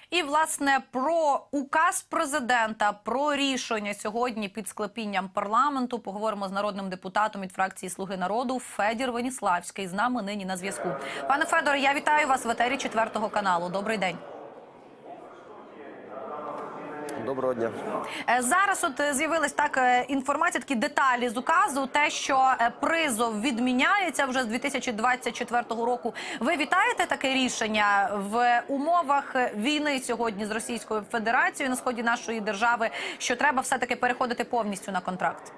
І, власне, про указ президента, про рішення сьогодні під склепінням парламенту поговоримо з народним депутатом від фракції «Слуги народу» Федір Веніславський. З нами нині на зв'язку. Пане Федоре, я вітаю вас в етері 4 каналу. Добрий день. Доброго дня. Зараз з'явилась інформація, такі деталі з указу, те, що призов відміняється вже з 2024 року. Ви вітаєте таке рішення в умовах війни сьогодні з Російською Федерацією на сході нашої держави, що треба все-таки переходити повністю на контракт?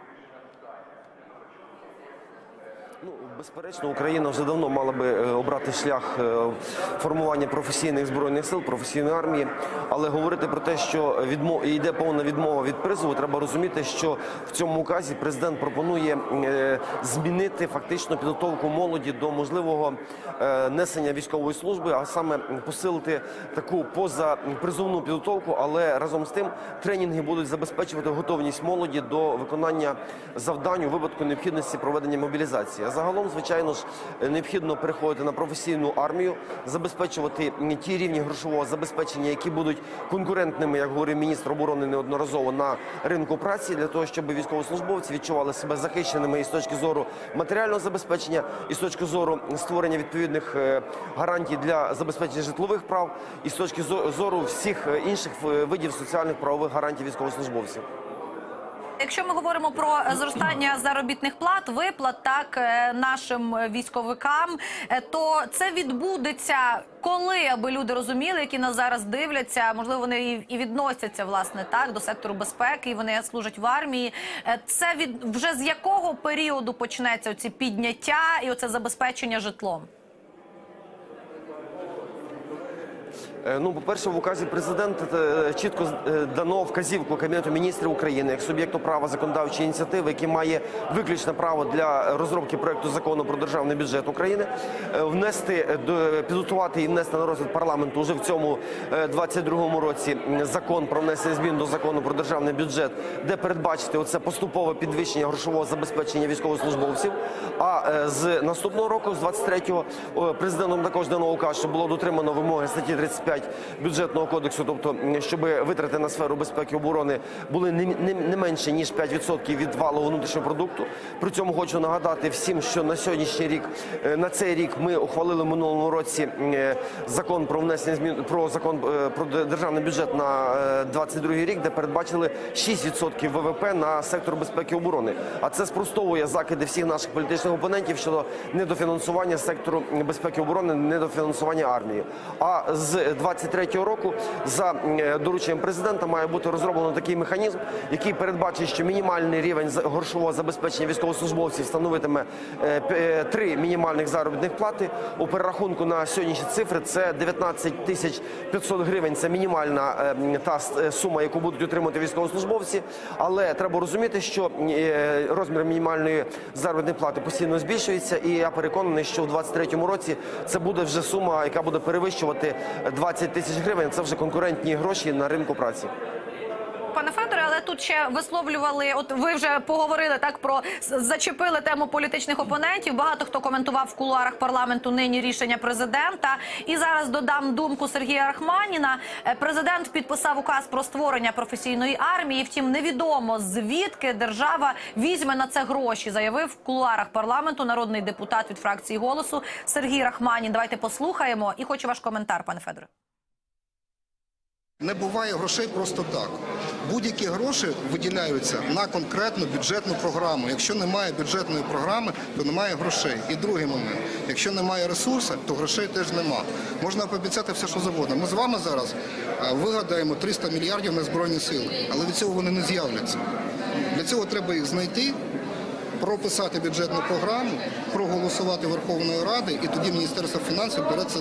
Безперечно, Україна вже давно мала би обрати шлях формування професійних збройних сил, професійної армії. Але говорити про те, що йде повна відмова від призову, треба розуміти, що в цьому указі президент пропонує змінити фактично підготовку молоді до можливого несення військової служби, а саме посилити таку позапризовну підготовку, але разом з тим тренінги будуть забезпечувати готовність молоді до виконання завдань у випадку необхідності проведення мобілізації. А загалом, звичайно ж, необхідно переходити на професійну армію, забезпечувати ті рівні грошового забезпечення, які будуть конкурентними, як говорив міністр оборони неодноразово, на ринку праці, для того, щоб військовослужбовці відчували себе захищеними і з точки зору матеріального забезпечення, і з точки зору створення відповідних гарантій для забезпечення житлових прав, і з точки зору всіх інших видів соціальних правових гарантій військовослужбовців. Якщо ми говоримо про зростання заробітних плат, виплат нашим військовикам, то це відбудеться коли, аби люди розуміли, які нас зараз дивляться, можливо, вони і відносяться, власне, до сектору безпеки, і вони служать в армії. Це вже з якого періоду почнеться оці підняття і оце забезпечення житлом? По-перше, в указі президента чітко дано вказівку Кабінету міністрів України як суб'єкту права законодавчої ініціативи, який має виключне право для розробки проекту закону про державний бюджет України, підготувати і внести на розгляд парламенту вже в цьому 2022 році закон про внесення змін до закону про державний бюджет, де передбачити оце поступове підвищення грошового забезпечення військовослужбовців. А з наступного року, з 23-го, президентом також дано указ, що було дотримано вимоги статті 35 бюджетного кодексу, тобто, щоб витрати на сферу безпеки і оборони були не менше, ніж 5% від валового внутрішнього продукту. При цьому хочу нагадати всім, що на сьогоднішній рік, на цей рік ми ухвалили в минулому році закон про внесення змін, про державний бюджет на 22 рік, де передбачили 6% ВВП на сектор безпеки і оборони. А це спростовує закиди всіх наших політичних опонентів щодо недофінансування сектору безпеки і оборони, недофінансування армії. А з 23-го року за дорученням президента має бути розроблено такий механізм, який передбачить, що мінімальний рівень грошового забезпечення військовослужбовців становитиме 3 мінімальних заробітних плати. У перерахунку на сьогоднішні цифри це 19 тисяч 500 гривень. Це мінімальна та сума, яку будуть отримати військовослужбовці. Але треба розуміти, що розмір мінімальної заробітної плати постійно збільшується. І я переконаний, що в 2023 році це буде вже сума, яка буде перевищувати 20 тисяч гривень. Це вже конкурентні гроші на ринку праці. Пане Федоре, але тут ще висловлювали, от ви вже поговорили зачепили тему політичних опонентів. Багато хто коментував в кулуарах парламенту нині рішення президента. І зараз додам думку Сергія Рахманіна. Президент підписав указ про створення професійної армії. Втім, невідомо, звідки держава візьме на це гроші, заявив в кулуарах парламенту народний депутат від фракції «Голосу» Сергій Рахманін. Давайте послухаємо. І хочу ваш коментар, пане Федоре. Не буває грошей просто так. Будь-які гроші виділяються на конкретну бюджетну програму. Якщо немає бюджетної програми, то немає грошей. І другий момент. Якщо немає ресурсу, то грошей теж нема. Можна пообіцяти все, що завгодно. Ми з вами зараз вигадаємо 300 мільярдів на Збройні сили, але від цього вони не з'являться. Для цього треба їх знайти, прописати бюджетну програму, проголосувати Верховної Ради, і тоді Міністерство фінансів береться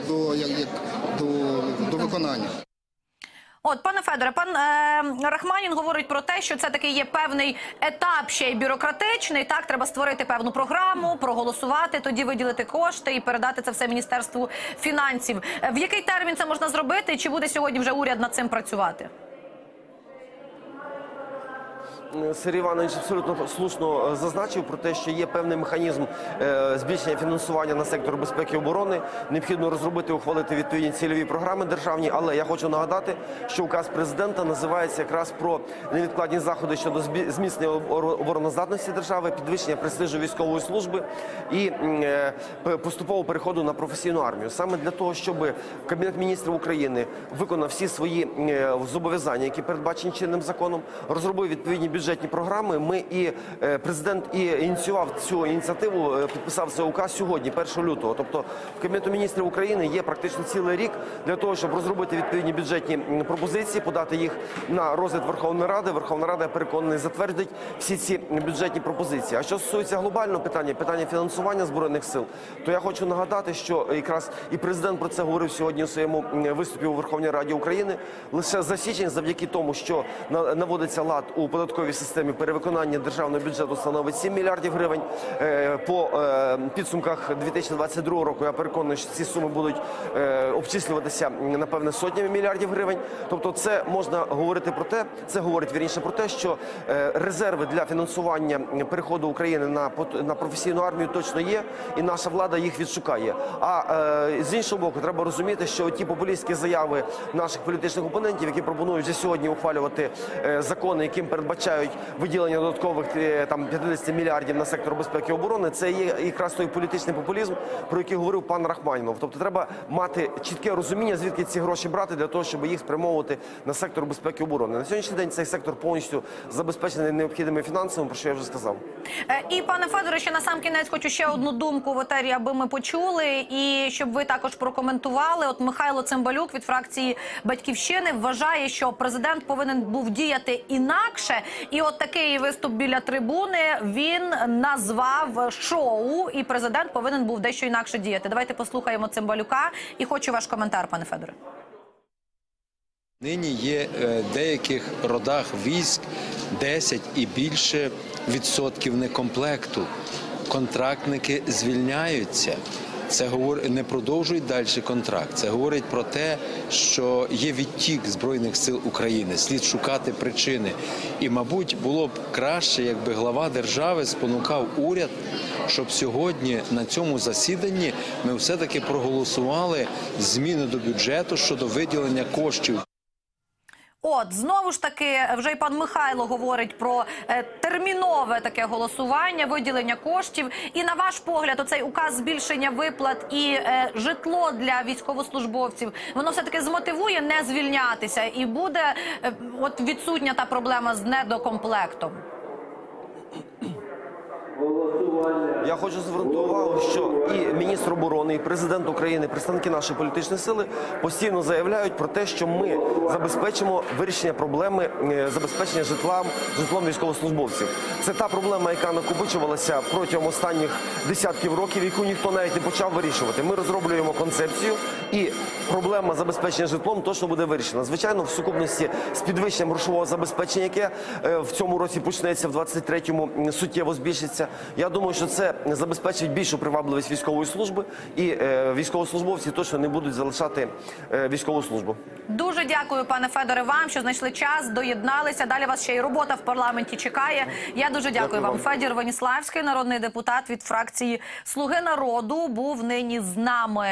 до виконання. От, пане Федоре, пан Рахманін говорить про те, що це такий є певний етап ще й бюрократичний. Так, треба створити певну програму, проголосувати, тоді виділити кошти і передати це все Міністерству фінансів. В який термін це можна зробити? Чи буде сьогодні вже уряд над цим працювати? Сергій Іванович абсолютно слушно зазначив про те, що є певний механізм збільшення фінансування на сектор безпеки і оборони. Необхідно розробити і ухвалити відповідні цільові програми державні, але я хочу нагадати, що указ президента називається якраз про невідкладні заходи щодо зміцнення обороноздатності держави, підвищення престижу військової служби і поступового переходу на професійну армію. Саме для того, щоб Кабінет міністрів України виконав всі свої зобов'язання, які передбачені чинним законом, розробив відповідні бюджетні програми. Президент ініціював цю ініціативу, підписав цей указ сьогодні, 1 лютого. Тобто в Кабінету міністрів України є практично цілий рік для того, щоб розробити відповідні бюджетні пропозиції, подати їх на розгляд Верховної Ради. Верховна Рада, я переконаний, затвердить всі ці бюджетні пропозиції. А що стосується глобального питання фінансування Збройних сил, то я хочу нагадати, що якраз і президент про це говорив сьогодні у своєму виступі у Верховній Раді України. Лише за січень, завдяки тому, що наводиться лад у податковій системі, перевиконання державного бюджету становить 7 мільярдів гривень. По підсумках 2022 року, я переконаний, що ці суми будуть обчислюватися, напевне, сотнями мільярдів гривень. Тобто це можна говорити про те, це говорить вірніше про те, що резерви для фінансування переходу України на професійну армію точно є, і наша влада їх відшукає. А з іншого боку, треба розуміти, що ті популістські заяви наших політичних опонентів, які пропонують вже сьогодні ухвалювати закони, яким передбачають виділення додаткових 50 мільярдів на сектор безпеки і оборони, це є якраз той політичний популізм, про який говорив пан Рахманінов. Тобто треба мати чітке розуміння, звідки ці гроші брати для того, щоб їх спрямовувати на сектор безпеки і оборони. На сьогоднішній день цей сектор повністю забезпечений необхідними фінансами, про що я вже сказав. І, пане Федоре, ще на сам кінець хочу ще одну думку в етері, аби ми почули, і щоб ви також прокоментували. От Михайло Цимбалюк від фракції «Батьківщини» вважає, що президент повинен був діяти інакше. І от такий виступ біля трибуни він назвав шоу, і президент повинен був дещо інакше діяти. Давайте послухаємо Цимбалюка, і хочу ваш коментар, пане Федоре. Нині є в деяких родах військ 10 і більше відсотків некомплекту. Контрактники звільняються. Це не продовжують далі контракт. Це говорить про те, що є відтік Збройних сил України. Слід шукати причини. І, мабуть, було б краще, якби глава держави спонукав уряд, щоб сьогодні на цьому засіданні ми все-таки проголосували зміни до бюджету щодо виділення коштів. От, знову ж таки, вже й пан Михайло говорить про термінове таке голосування, виділення коштів. І на ваш погляд, оцей указ збільшення виплат і житло для військовослужбовців, воно все-таки змотивує не звільнятися і буде от відсутня та проблема з недокомплектом? Я хочу звернути увагу, що і міністр оборони, і президент України, представники нашої політичної сили постійно заявляють про те, що ми забезпечимо вирішення проблеми забезпечення житлом військовослужбовців. Це та проблема, яка накопичувалася протягом останніх десятків років, яку ніхто навіть не почав вирішувати. Ми розроблюємо концепцію, і проблема забезпечення житлом точно буде вирішена. Звичайно, в сукупності з підвищенням грошового забезпечення, яке в цьому році почнеться, в 23-му суттєво збільшиться. Я думаю, що це забезпечить більшу привабливість військової служби, і військовослужбовці точно не будуть залишати військову службу. Дуже дякую, пане Федоре, вам, що знайшли час, доєдналися. Далі вас ще й робота в парламенті чекає. Я дуже дякую вам. Федір Веніславський, народний депутат від фракції «Слуги народу», був нині з нами.